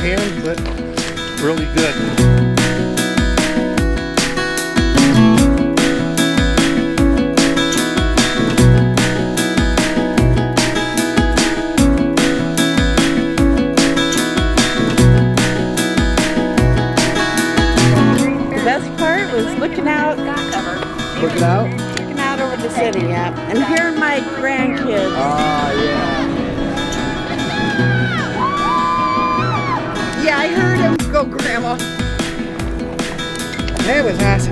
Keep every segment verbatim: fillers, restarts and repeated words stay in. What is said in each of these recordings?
hand, but really good. The best part was looking out, Looking out? looking out over the city, yeah, and hearing my grandkids. Ah, yeah. Yeah, I heard him go, Grandma. That was awesome.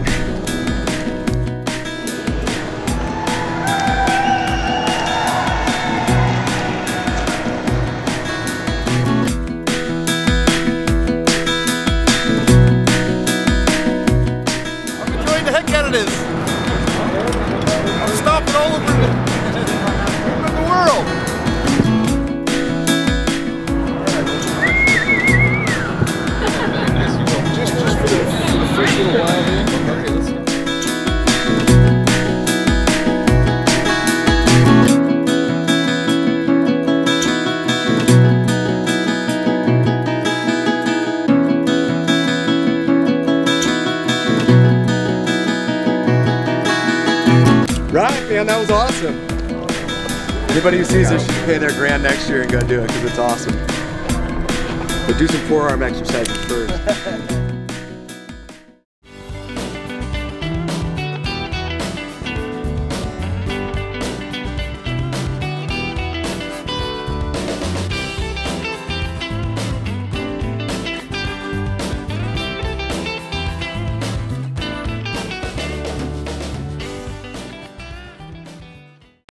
I'm enjoying the heck out of this. I'm stopping all over the, the world. Just, just for the, for the first little while here. Okay, let's go. Right, man, that was awesome. Anybody who sees this should pay their grand next year and go do it because it's awesome. But do some forearm exercises first.